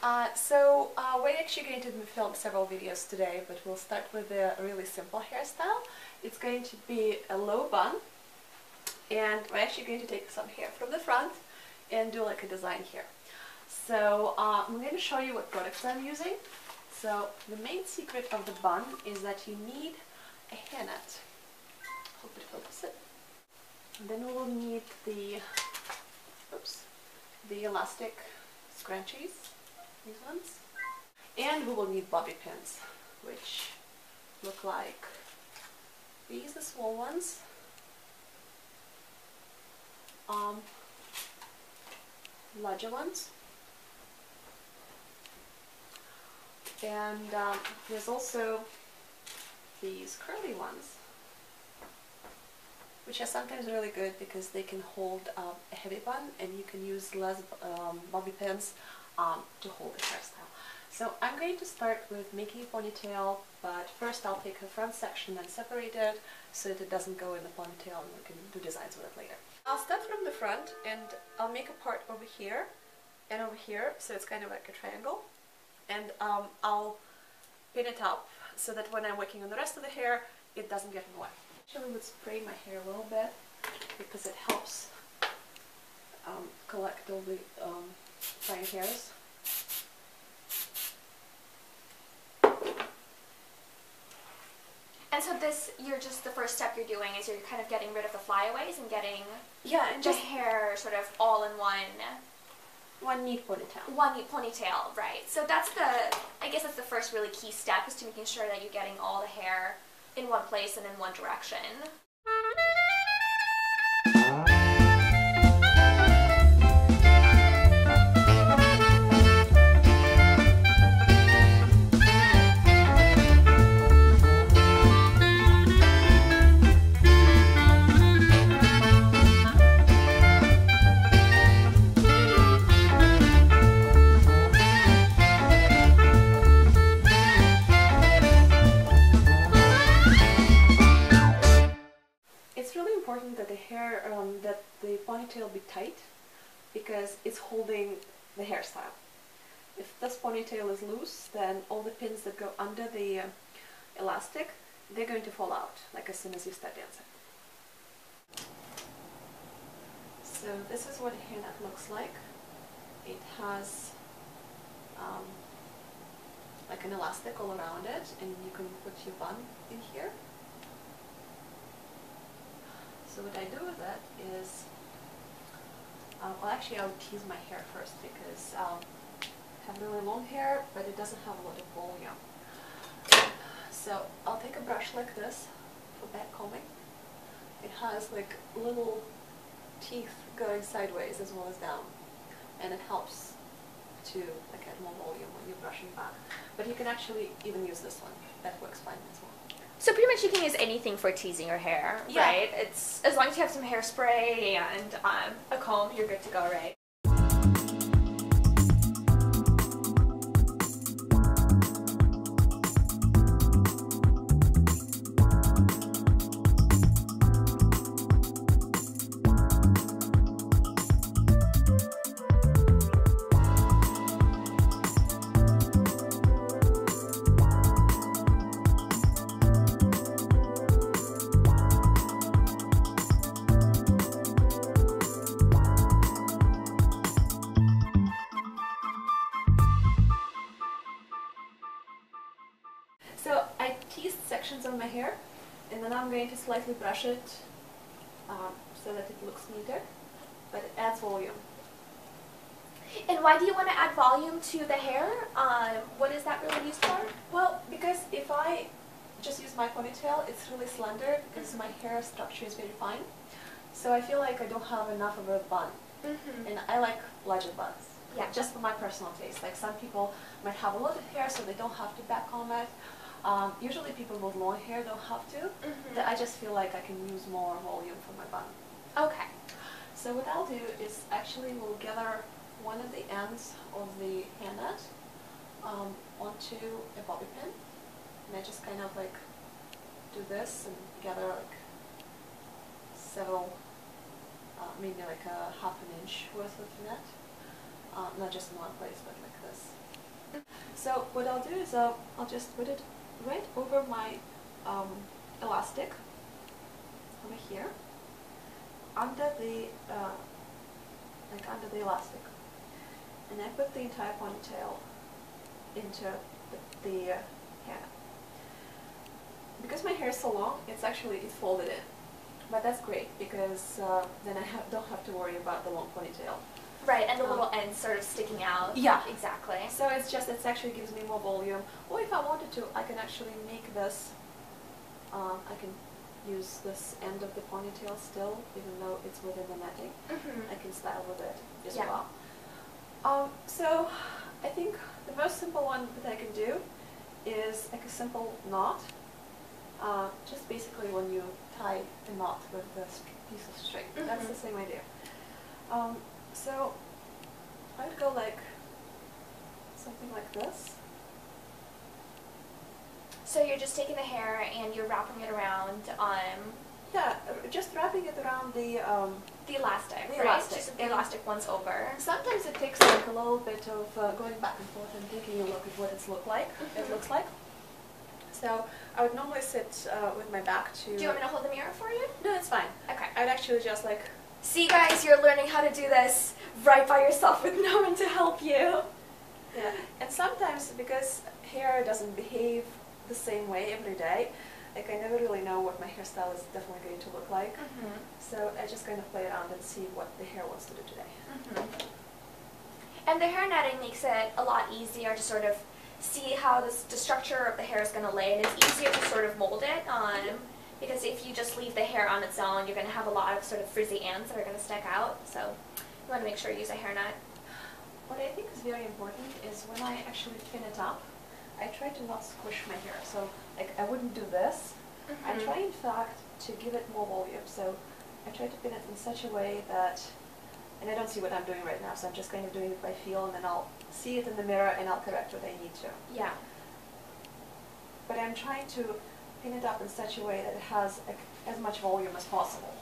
We're actually going to film several videos today, but we'll start with a really simple hairstyle. It's going to be a low bun, and we're actually going to take some hair from the front and do like a design here. So I'm going to show you what products I'm using. So the main secret of the bun is that you need a hairnet. Hope it focuses. Then we will need the elastic scrunchies, these ones, and we will need bobby pins, which look like these, the small ones, larger ones, and there's also these curly ones, which are sometimes really good because they can hold a heavy bun, and you can use less bobby pins to hold the hairstyle. So I'm going to start with making a ponytail, but first I'll take the front section and separate it so that it doesn't go in the ponytail, and we can do designs with it later. I'll start from the front, and I'll make a part over here and over here, so it's kind of like a triangle, and I'll pin it up so that when I'm working on the rest of the hair, it doesn't get in the way. Actually, would spray my hair a little bit because it helps collect all the fine hairs. And so this, the first step you're doing is you're kind of getting rid of the flyaways and getting and the hair sort of all in one neat ponytail. One neat ponytail, right. So that's I guess that's the first really key step, is to making sure that you're getting all the hair in one place and in one direction. That the ponytail be tight, because it's holding the hairstyle. If this ponytail is loose, then all the pins that go under the elastic, they're going to fall out like as soon as you start dancing. So this is what a hairnet looks like. It has like an elastic all around it, and you can put your bun in here. So what I do with it is, well, actually I'll tease my hair first, because I have really long hair, but it doesn't have a lot of volume. So I'll take a brush like this for back combing. It has like little teeth going sideways as well as down, and it helps to like add more volume when you're brushing back. But you can actually even use this one. That works fine as well. So pretty much you can use anything for teasing your hair, right? It's as long as you have some hairspray and a comb, you're good to go, right? So I teased sections of my hair, and then I'm going to slightly brush it so that it looks neater, but it adds volume. And why do you want to add volume to the hair? What is that really used for? Well, because if I just use my ponytail, it's really slender because my hair structure is very fine. So I feel like I don't have enough of a bun. And I like larger buns. Yeah. Just for my personal taste. Like some people might have a lot of hair, so they don't have to back comb it. Usually people with long hair don't have to. I just feel like I can use more volume for my bun. Okay. So what I'll do is actually we'll gather one of the ends of the hairnet onto a bobby pin, and I just kind of like do this and gather like several, maybe like a half an inch worth of net, not just in one place but like this. So what I'll do is I'll just put it right over my elastic over here, under the under the elastic, and I put the entire ponytail into the hair. Because my hair is so long, it's folded in, but that's great because then I don't have to worry about the long ponytail. Right, and the little ends sort of sticking out. Yeah, exactly. So it actually gives me more volume. Or if I wanted to, I can actually make this. I can use this end of the ponytail still, even though it's within the netting. I can style with it as well. So I think the most simple one that I can do is like a simple knot. Just basically when you tie a knot with this piece of string. That's the same idea. So I would go like something like this. So you're just taking the hair and you're wrapping it around yeah, just wrapping it around the elastic, right? elastic. Just the elastic once over. Sometimes it takes like a little bit of going back and forth and taking a look at what it looks like. So I would normally sit with my back to... Do you want me to hold the mirror for you? No, it's fine. Okay. I'd actually just like... See guys, you're learning how to do this right by yourself with no one to help you. Yeah, and sometimes because hair doesn't behave the same way every day, like I never really know what my hairstyle is definitely going to look like. So I just kind of play around and see what the hair wants to do today. And the hair netting makes it a lot easier to sort of see how the structure of the hair is going to lay, and it's easier to sort of mold it because if you just leave the hair on its own, you're going to have a lot of sort of frizzy ends that are going to stick out. So you want to make sure you use a hair net. What I think is very important is when I actually pin it up, I try to not squish my hair. So like I wouldn't do this. I try in fact to give it more volume. So I try to pin it in such a way that, and I don't see what I'm doing right now, so I'm just kind of doing it by feel, and then I'll see it in the mirror and I'll correct what I need to. Yeah. But I'm trying to pin it up in such a way that it has like, as much volume as possible.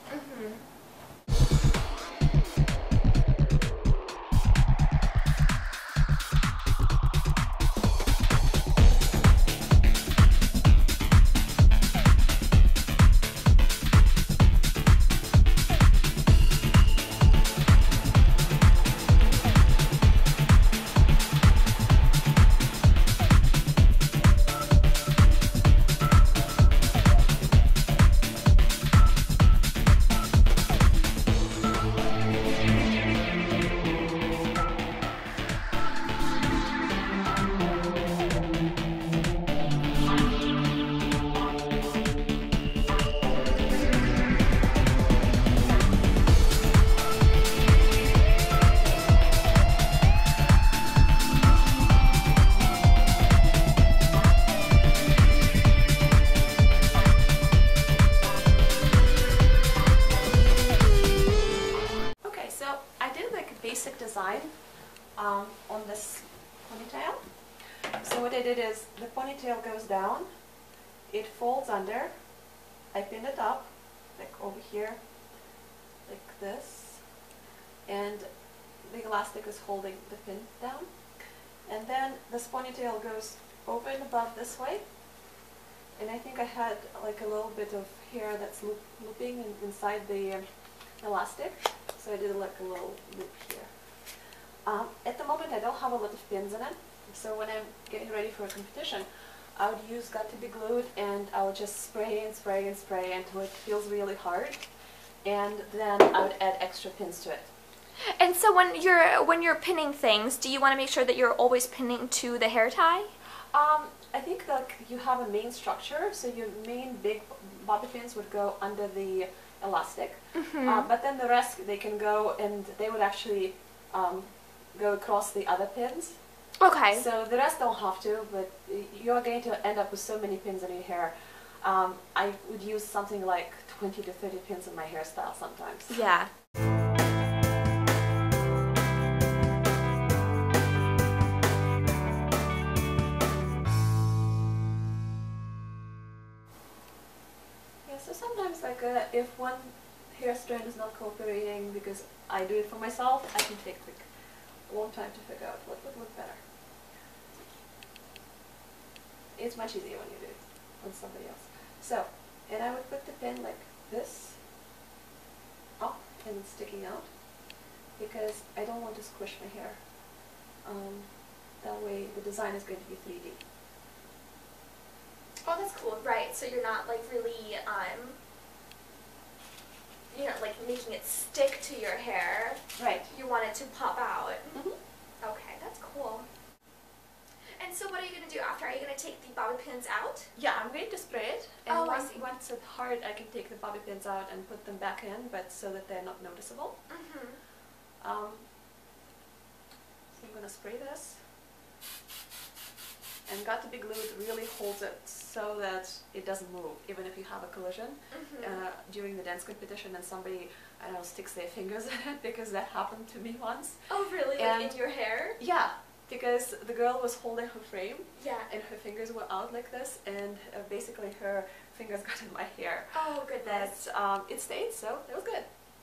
Design on this ponytail. So what I did is the ponytail goes down, it folds under, I pin it up like over here like this, and the elastic is holding the pin down, and then this ponytail goes over and above this way, and I think I had like a little bit of hair that's looping inside the elastic, so I did like a little loop here. At the moment I don't have a lot of pins in it, so when I'm getting ready for a competition, I would use Got to Be Glued, and I would just spray and spray and spray until it feels really hard, and then I would add extra pins to it. And so when you're pinning things, do you want to make sure that you're always pinning to the hair tie? I think that you have a main structure, so your main big bobby pins would go under the elastic, but then the rest, they can go, and they would actually go across the other pins. Okay. So the rest don't have to, but you're going to end up with so many pins in your hair. I would use something like 20 to 30 pins in my hairstyle sometimes. Yeah. Yeah, so sometimes like if one hair strand is not cooperating because I do it for myself, I can take a long time to figure out what would look better. it's much easier when you do it on somebody else. So, and I would put the pin like this, up and sticking out, because I don't want to squish my hair. That way the design is going to be 3D. Oh, that's cool. Right, so you're not like really, you know, like making it stick to your hair. Right. You want it to pop out. Mm-hmm. Okay, that's cool. And so what are you going to do after? Are you going to take the bobby pins out? Yeah, I'm going to spray it, and Oh, I see. once it's hard, I can take the bobby pins out and put them back in, but so that they're not noticeable. Mm-hmm. So I'm going to spray this, and got to be glue, it really holds it so that it doesn't move, even if you have a collision during the dance competition and somebody, I don't know, sticks their fingers in it, because that happened to me once. Oh, really? And like in your hair? Yeah, because the girl was holding her frame, Yeah. and her fingers were out like this, and basically her fingers got in my hair. Oh, goodness. But it stayed, so it was good.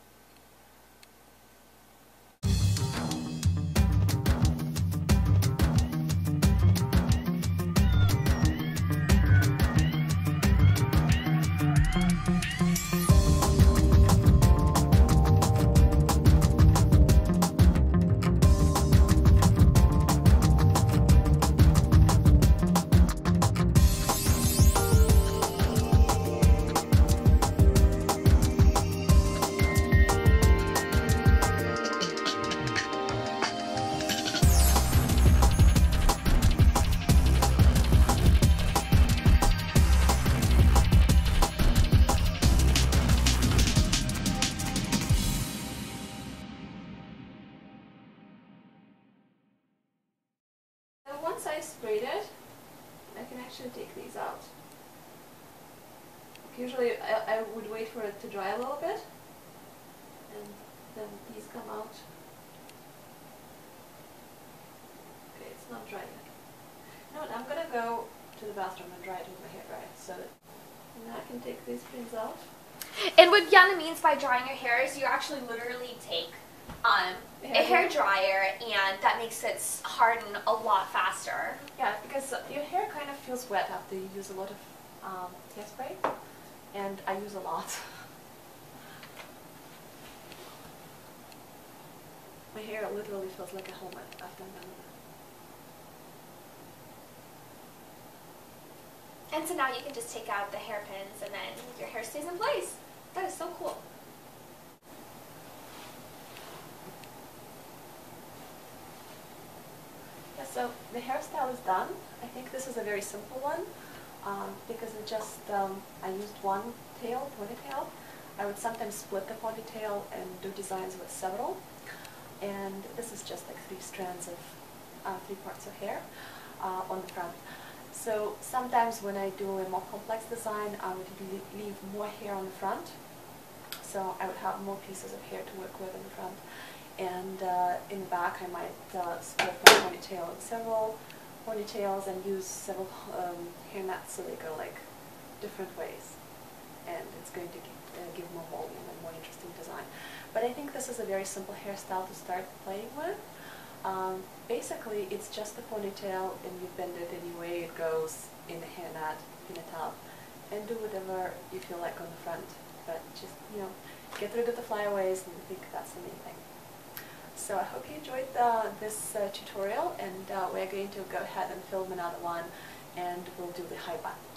Once I sprayed it, I can actually take these out. Usually I would wait for it to dry a little bit, and then these come out. Okay, it's not dry yet. No, I'm gonna go to the bathroom and dry it with my hair dryer, so that now I can take these pins out. And what Yana means by drying your hair is you actually literally take a hair dryer, and that makes it harden a lot faster. Yeah, because your hair kind of feels wet after you use a lot of hairspray, and I use a lot. My hair literally feels like a helmet after I'm done with it. And so now you can just take out the hairpins and then your hair stays in place. That is so cool. Yeah, so the hairstyle is done. I think this is a very simple one because it just, I used one ponytail. I would sometimes split the ponytail and do designs with several. And this is just like 3 strands of 3 parts of hair on the front. So sometimes when I do a more complex design, I would leave more hair on the front. So I would have more pieces of hair to work with in the front. And in the back I might split my ponytail in several ponytails and use several hair nets so they go like different ways. And it's going to give more volume and more interesting design. But I think this is a very simple hairstyle to start playing with. Basically it's just a ponytail, and you bend it any way it goes in a hair net, in a tub, and do whatever you feel like on the front. But just, you know, get rid of the flyaways, and I think that's the main thing. So I hope you enjoyed this tutorial, and we're going to go ahead and film another one, and we'll do the high bun.